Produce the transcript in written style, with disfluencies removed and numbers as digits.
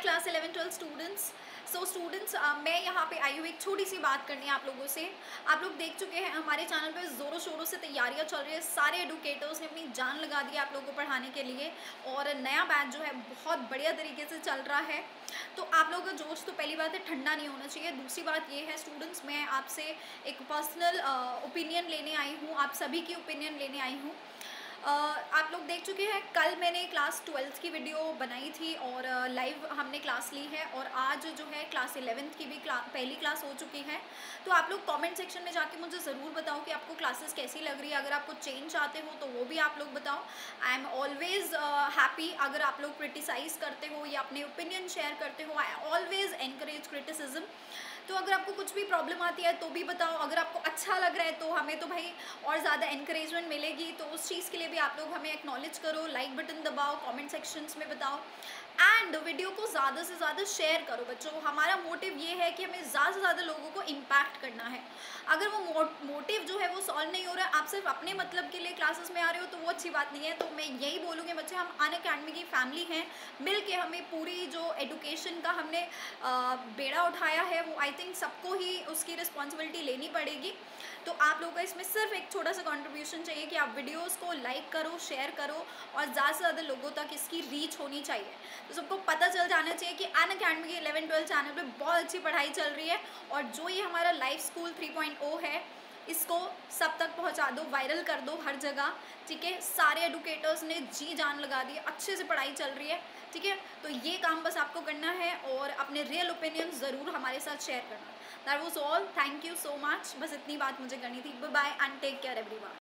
Class 11-12 students. So students, मैं यहाँ पे आई हूँ एक छोटी सी बात करनी है आप लोगों से। आप लोग देख चुके हैं हमारे चैनल पे ज़ोरों शोरों से तैयारियाँ चल रही है, सारे एडुकेटर्स ने अपनी जान लगा दी है आप लोगों को पढ़ाने के लिए, और नया बैच जो है बहुत बढ़िया तरीके से चल रहा है। तो आप लोगों का जोश तो पहली बात है ठंडा नहीं होना चाहिए। दूसरी बात ये है स्टूडेंट्स, मैं आपसे एक पर्सनल ओपिनियन लेने आई हूँ, आप सभी की ओपिनियन लेने आई हूँ। आप लोग देख चुके हैं कल मैंने क्लास 12th की वीडियो बनाई थी और लाइव हमने क्लास ली है, और आज जो है क्लास 11th की भी पहली क्लास हो चुकी है। तो आप लोग कमेंट सेक्शन में जाके मुझे ज़रूर बताओ कि आपको क्लासेस कैसी लग रही है। अगर आपको चेंज चाहते हो तो वो भी आप लोग बताओ। आई एम ऑलवेज़ हैप्पी अगर आप लोग क्रिटिसाइज़ करते हो या अपने ओपिनियन शेयर करते हो। I always encourage criticism. तो अगर आपको कुछ भी प्रॉब्लम आती है तो भी बताओ, अगर आपको अच्छा लग रहा है तो हमें तो भाई और ज़्यादा एनकरेजमेंट मिलेगी, तो उस चीज़ के लिए भी आप लोग हमें एक्नॉलेज करो, लाइक बटन दबाओ, कमेंट सेक्शंस में बताओ, एंड वीडियो को ज़्यादा से ज़्यादा शेयर करो। बच्चों, हमारा मोटिव ये है कि हमें ज़्यादा से ज़्यादा लोगों को इम्पैक्ट करना है। अगर वो मोटिव जो है वो सॉल्व नहीं हो रहा है, आप सिर्फ अपने मतलब के लिए क्लासेस में आ रहे हो, तो वो अच्छी बात नहीं है। तो मैं यही बोलूँगी बच्चे, हम अनअकैडमी की फैमिली हैं, मिल के हमें पूरी जो एडुकेशन का हमने बेड़ा उठाया है, वो आई थिंक सबको ही उसकी रिस्पॉन्सिबिलिटी लेनी पड़ेगी। तो आप लोगों का इसमें सिर्फ एक छोटा सा कंट्रीब्यूशन चाहिए कि आप वीडियोस को लाइक करो, शेयर करो, और ज़्यादा से ज़्यादा लोगों तक इसकी रीच होनी चाहिए। तो सबको पता चल जाना चाहिए कि अनअकैडमी के 11-12 चैनल पे बहुत अच्छी पढ़ाई चल रही है, और जो ये हमारा लाइफ स्कूल 3.0 है, इसको सब तक पहुंचा दो, वायरल कर दो हर जगह। ठीक है, सारे एडुकेटर्स ने जी जान लगा दी है, अच्छे से पढ़ाई चल रही है। ठीक है, तो ये काम बस आपको करना है, और अपने रियल ओपिनियन ज़रूर हमारे साथ शेयर करना। That was all, thank you so much. बस इतनी बात मुझे करनी थी। Bye bye and take care everyone.